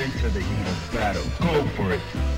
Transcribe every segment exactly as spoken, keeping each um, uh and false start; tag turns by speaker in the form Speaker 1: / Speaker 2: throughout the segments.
Speaker 1: into the heat of battle. Go for it.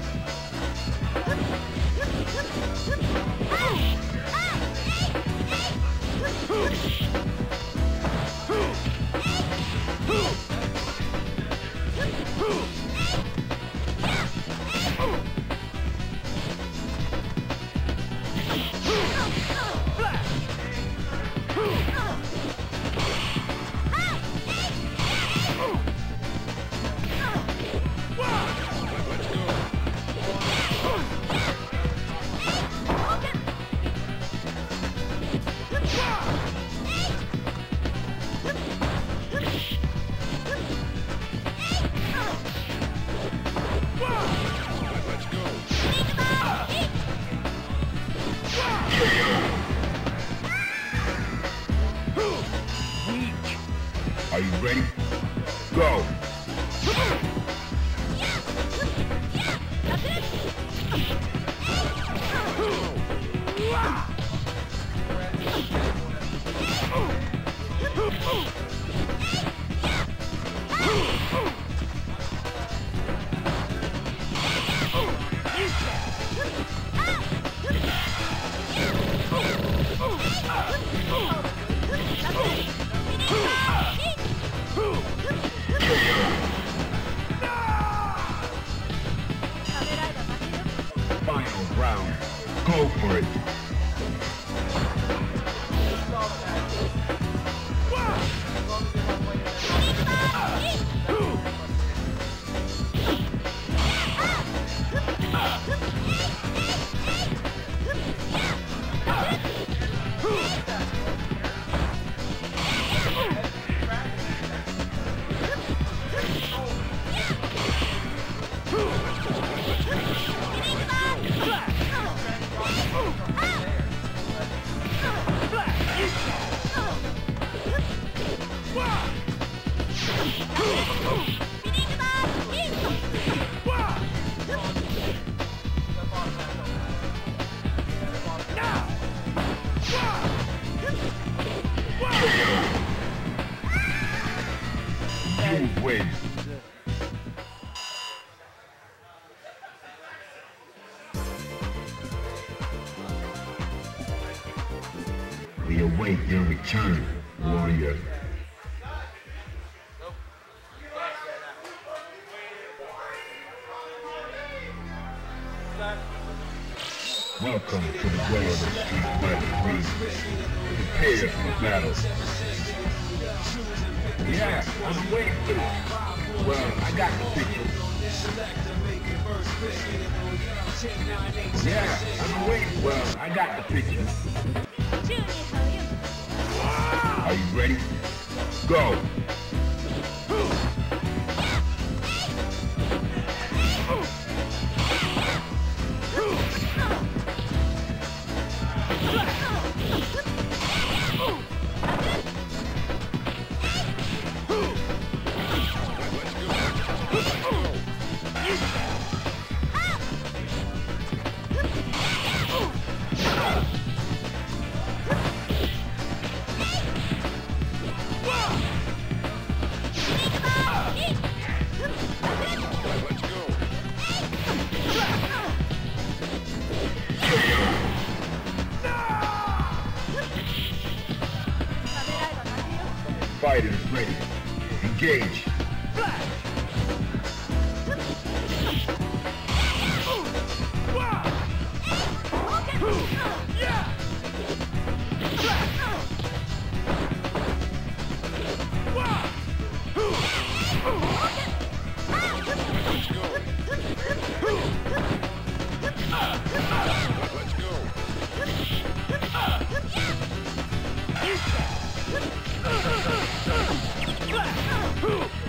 Speaker 1: Are you ready? Go! Final round. Go for it. You win. We await your return, warrior. Welcome to the way of the street fighter ring. Prepare for battle. Yeah, I'm waiting for it. Well, I got the picture. Yeah, I'm waiting. Well, I got the picture. Are you ready? Go! Fighters ready. Engage. Let's go.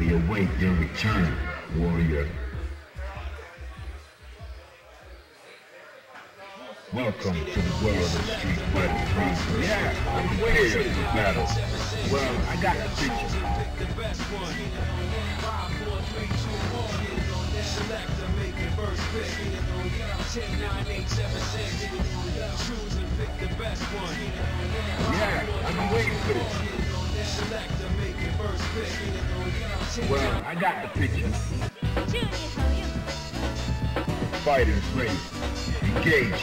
Speaker 1: We await your return, warrior. Welcome to the world of Street Fighter three. Yeah, I'm prepared for battle. Well, I got the picture. Yeah, I've been waiting for this. Well, I got the picture. Fighters ready. Engage.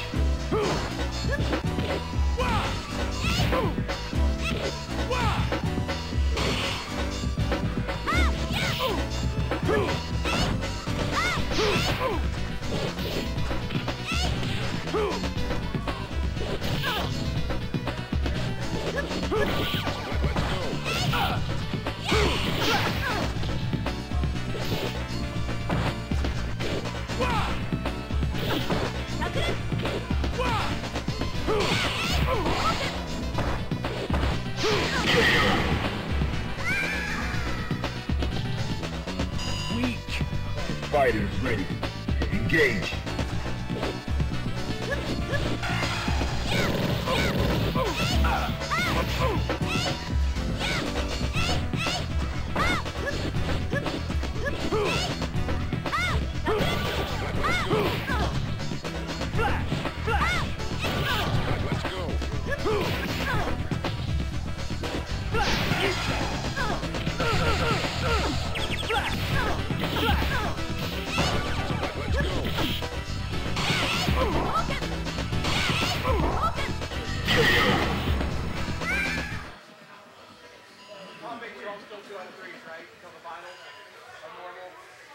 Speaker 1: Fighters ready. Engage.
Speaker 2: Flash!